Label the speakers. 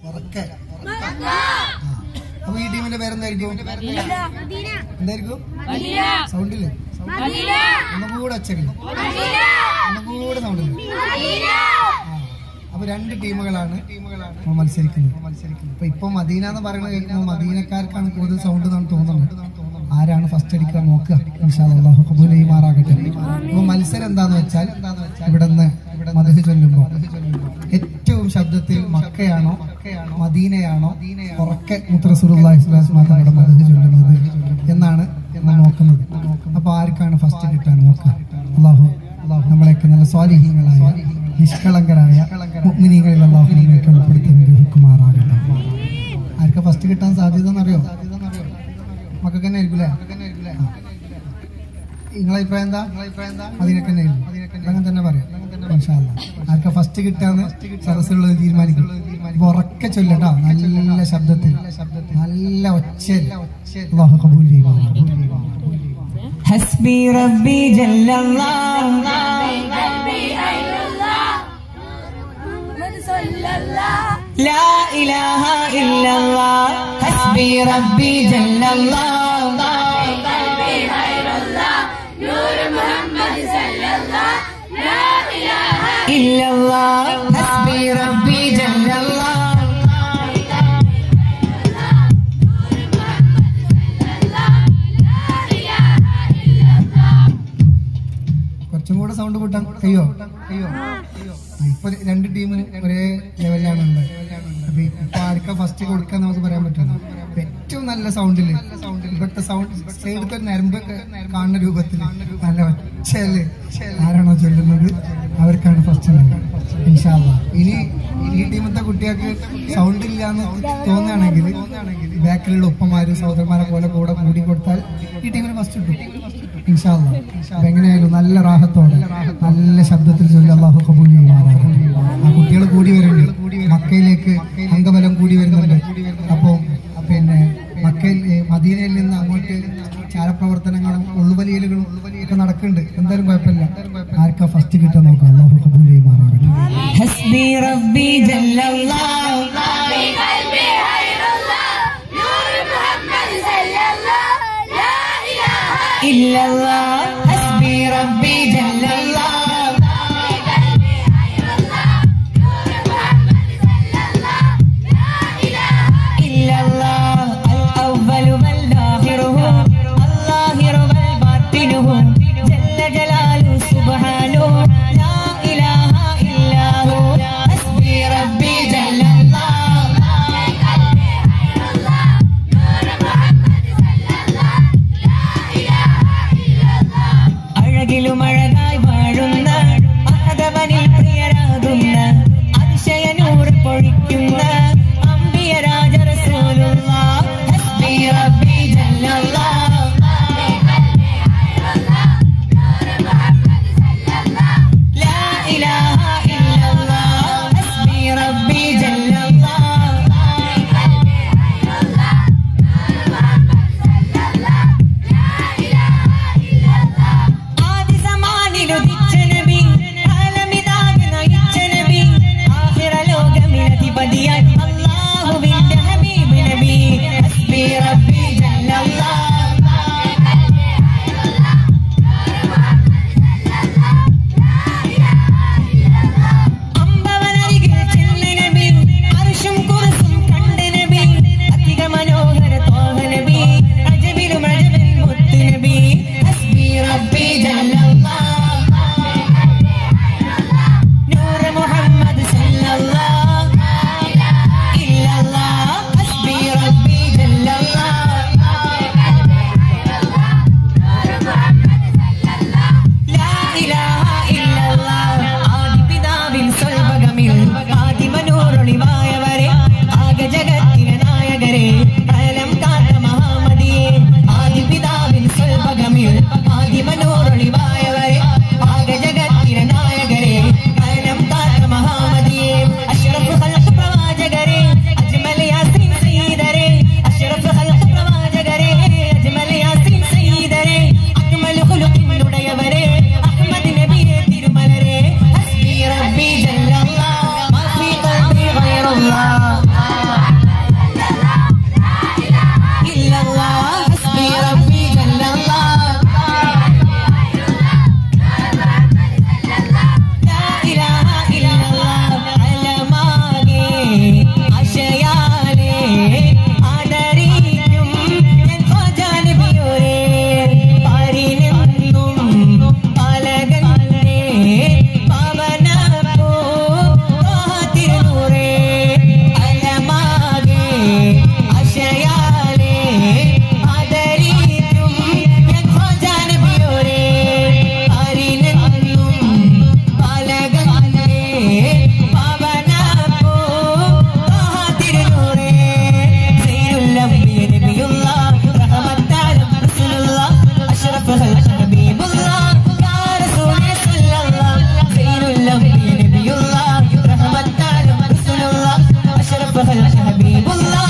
Speaker 1: അപ്പൊ ഈ ടീമിന്റെ പേരെന്തായിരിക്കും? എന്തായിരിക്കും? സൗണ്ടില്ലേ? ഒന്നുകൂടെ ഒച്ചയില്ല, ഒന്നുകൂടെ സൗണ്ടില്ല. അപ്പൊ രണ്ട് ടീമുകളാണ് മത്സരിക്കുന്നത്. അപ്പൊ ഇപ്പൊ മദീന എന്ന് പറയുന്നത് കേൾക്കുമ്പോൾ മദീനക്കാർക്കാണ് കൂടുതൽ സൗണ്ട് എന്നാണ് തോന്നുന്നത്. ആരാണ് ഫസ്റ്റ് അടിക്കാൻ നോക്കുക? ഇൻഷാ അല്ലാഹ് ഖബൂൽ ചെയ്യുമാറാകട്ടെ. അപ്പൊ മത്സരം എന്താന്ന് വെച്ചാൽ ഇവിടുന്ന് മദ്ഹ് ചൊല്ലുമ്പോൾ ഏറ്റവും ശബ്ദത്തിൽ മക്കയാണോ മദീനയാണോ ഉറക്കെ റസൂലുള്ളാഹി സ്വല്ലല്ലാഹു അലൈഹി വസല്ലം മദ്ഹ് ചൊല്ലുന്നത് എന്നാണ് നോക്കുന്നത്. അപ്പൊ ആർക്കാണ് ഫസ്റ്റ് കിട്ടാൻ നോക്കുക? അല്ലാഹു നമ്മളെയൊക്കെ നല്ല സ്വാലിഹീങ്ങളായ നിഷ്കളങ്കരായ മുഅ്മിനീങ്ങളിൽ അല്ലാഹു നമ്മളെയൊക്കെ ഉൾപ്പെടുത്തി അനുഗ്രഹിക്കുമാറാകട്ടെ. ആർക്കാ ഫസ്റ്റ് കിട്ടാൻ സാധ്യത എന്നറിയോ? മക്കൾക്ക് തന്നെ ആയിരിക്കും അല്ലേ? നിങ്ങളെ അഭിപ്രായം എന്താ? അതിനൊക്കെ തന്നെ അങ്ങനെ തന്നെ പറയാം. ഇൻഷാ അല്ലാഹ് ആർക്കാ ഫസ്റ്റ് കിട്ടാന്ന് സദസ്സിലുള്ളത് തീരുമാനിക്കും. ഉറക്കെ ചൊല്ലട്ടോ, നല്ല ശബ്ദത്തിൽ, നല്ല ഒച്ചയിൽ. അല്ലാഹു ഖബൂൽ ചെയ്യുമാറാകട്ടെ.
Speaker 2: ഹസ്ബി റബ്ബി ജല്ലല്ലാഹ് ലാ ഇലാഹ ഇല്ലല്ലാഹ് ഹസ്ബി റബ്ബി ജല്ലല്ലാഹ് നൂർ മുഹമ്മദ് സല്ലല്ലാഹ് ലാ ഇലാഹ ഇല്ലല്ലാഹ് ഹസ്ബി റബ്ബി ജല്ലല്ലാഹ്
Speaker 1: കുറച്ചും കൂടെ സൗണ്ട് കൂട്ടാൻ കഴിയോ? ഇപ്പൊ രണ്ട് ടീമും ഒരേ ലെവലിലാണുള്ളത്. അപ്പൊ ഇപ്പൊ ആർക്കാ ഫസ്റ്റ് കൊടുക്കാൻ നമുക്ക് പറയാൻ പറ്റില്ല. ഏറ്റവും നല്ല സൗണ്ടില് ഇവിടുത്തെ സൗണ്ട് സൈഡത്തെ ഒരു നരമ്പൊക്കെ കാണുന്ന രൂപത്തിൽ നല്ല ഒച്ചയില് ആരാണോ ചൊല്ലുന്നത് അവർക്കാണ് ഫസ്റ്റ്. ഇൻഷാ അല്ലാഹ് ഇനി ഈ ടീമത്തെ കുട്ടികൾക്ക് സൗണ്ട് ഇല്ലാന്ന് തോന്നുകയാണെങ്കിൽ ബാക്കിലുള്ള ഉപ്പമാരും സഹോദരന്മാരെ പോലെ കൂടെ കൂടി കൊടുത്താൽ ഈ ടീമിന് ഫസ്റ്റ് കിട്ടും. ഇൻഷാ അല്ലാഹ് എങ്ങനെയായാലും നല്ല റാഹത്തോടെ നല്ല ശബ്ദത്തിൽ ചൊല്ലി അല്ലാഹു ഖബൂൽ ചെയ്യുമാറാകട്ടെ. ആ കുട്ടികൾ കൂടി വരുന്നുണ്ട്, മക്കയിലേക്ക് അംഗബലം കൂടി വരുന്നുണ്ട്. അപ്പോൾ പിന്നെ മക്കയിൽ മദീനയിൽ നിന്ന് അങ്ങോട്ട് ചാരപ്രവർത്തനങ്ങളും ഉള്ളുവലിയലുകളും ഒക്കെ നടക്കുന്നുണ്ട്. എന്തായാലും കുഴപ്പമില്ല. ആർക്കാ ഫസ്റ്റ് കിട്ടാൻ നോക്കാം. അല്ലാഹു ഖബൂൽ ചെയ്യുമാറാകട്ടെ.
Speaker 2: ഹസ്ബി റബ്ബി ജല്ലല്ലാഹ് ഇല്ലല്ലാഹ് ഹസ്ബി റബ്ബി ജല്ലല്ലാഹ് ഇല്ലല്ലാഹ് അൽ അവ്വലു വൽ ആഖിറുഹു അല്ലാഹിറു വൽ ബാത്തിനുഹു ജല്ല ജലാലു സുബ്ഹാനഹു ലാ ഇലാഹ ഇല്ലാഹു ഹസ്ബി റബ്ബി ജല്ലല്ലാഹ് حبيب الله